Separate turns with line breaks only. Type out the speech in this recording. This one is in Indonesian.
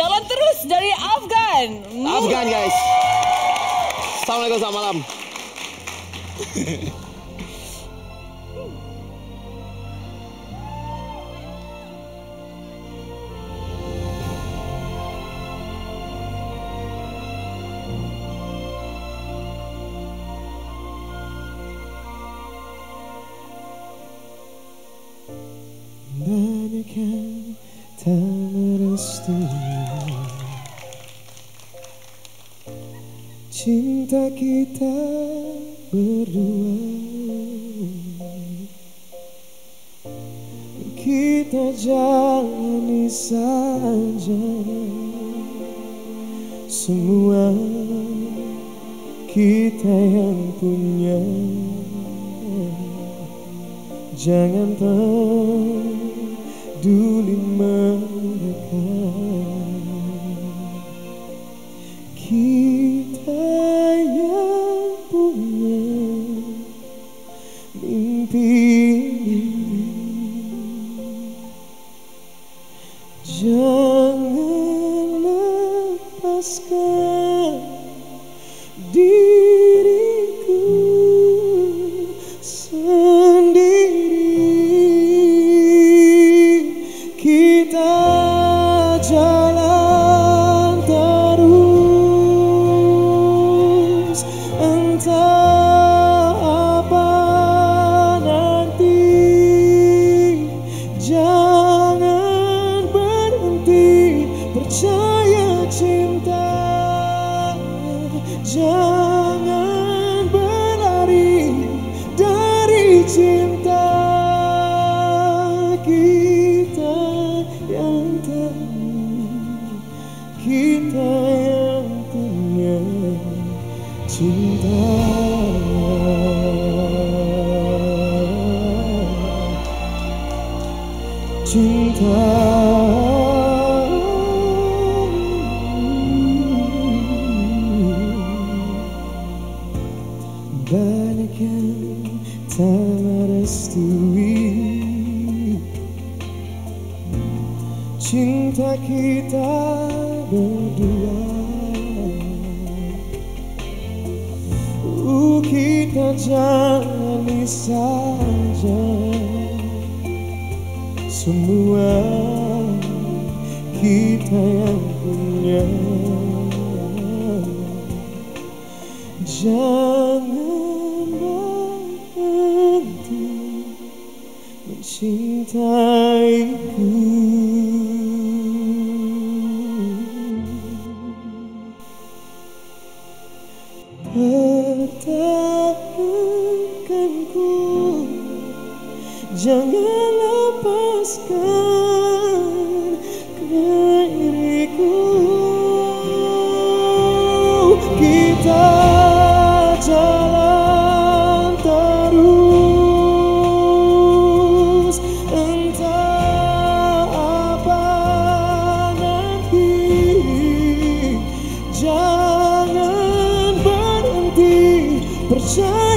Jalan terus dari Afgan.
Afgan guys. Assalamualaikum, selamat malam.
Banyak yang tak merestui cinta kita berdua. Kita jalani saja semua kita yang punya. Jangan peduli mereka. Kita yang punya mimpi. Jangan lepaskan diriku sendiri. Kita jalan terus, entah apa nanti. Jangan berhenti percaya cinta. Jangan berlari dari cinta. Kita yang tahu, kita yang punya cinta. Cinta. Banyak yang tak merestui cinta kita berdua. Kita jalani saja semua kita yang punya. Jangan berhenti mencintaiku. Pertahankanku, jangan lepaskan diriku. Kita jalan terus, entah apa nanti. Jangan berhenti percaya